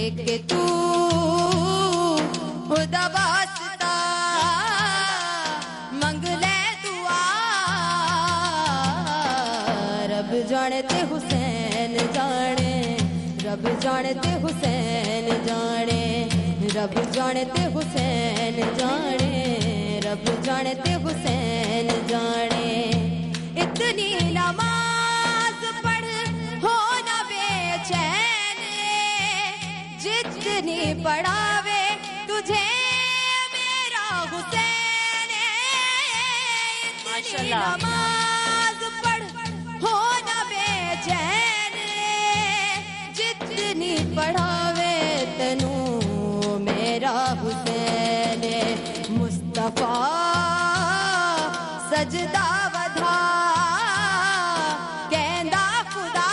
کہ تو خدا واسطہ منگ لے دعا رب جانے تے حسین جانے رب جانے تے حسین جانے رب جانے تے حسین جانے رب جانے تے حسین جانے اتنی نماز پڑھ ہو نہ بے چین جتنی پڑھاوے تجھے میرا حسین اتنی نماز پڑھ ہو نہ بے چین جتنی پڑھاوے تنو میرا حسین مصطفیٰ سجدہ ودھا کہندا خدا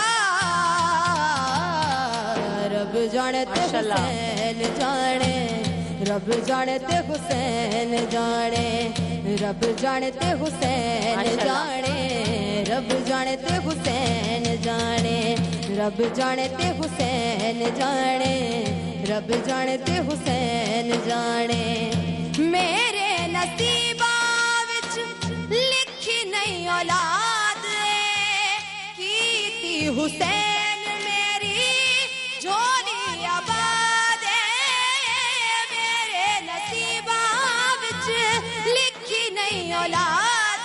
رب جانے تے حسین جانے رب جانے تے حسین جانے رب جانے تے حسین جانے رب جانے تے حسین جانے رب جانے تے حسین جانے رب جانے تے حسین جانے میرے نصیباں وچ لکھی نہیں اولاد کیتی حسین میری جھولی آباد میرے نصیباں وچ لکھی نہیں اولاد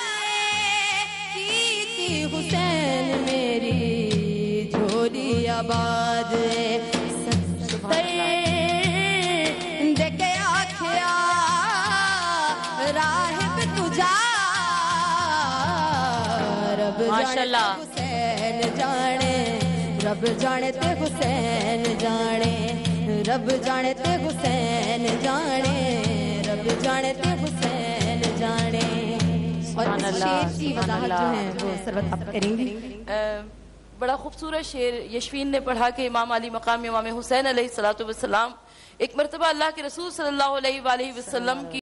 کیتی حسین میری جھولی آباد راہب تجھا رب جانے حسین جانے رب جانے تے حسین جانے رب جانے تے حسین جانے رب جانے تے حسین جانے اور اس شعر کی وضاحت جو ہے وہ سرورت آپ کریں گی بڑا خوبصورت شعر یشفین نے پڑھا کہ امام علی مقام امام حسین علیہ السلام ایک مرتبہ اللہ کے رسول صلی اللہ علیہ وآلہ وسلم کی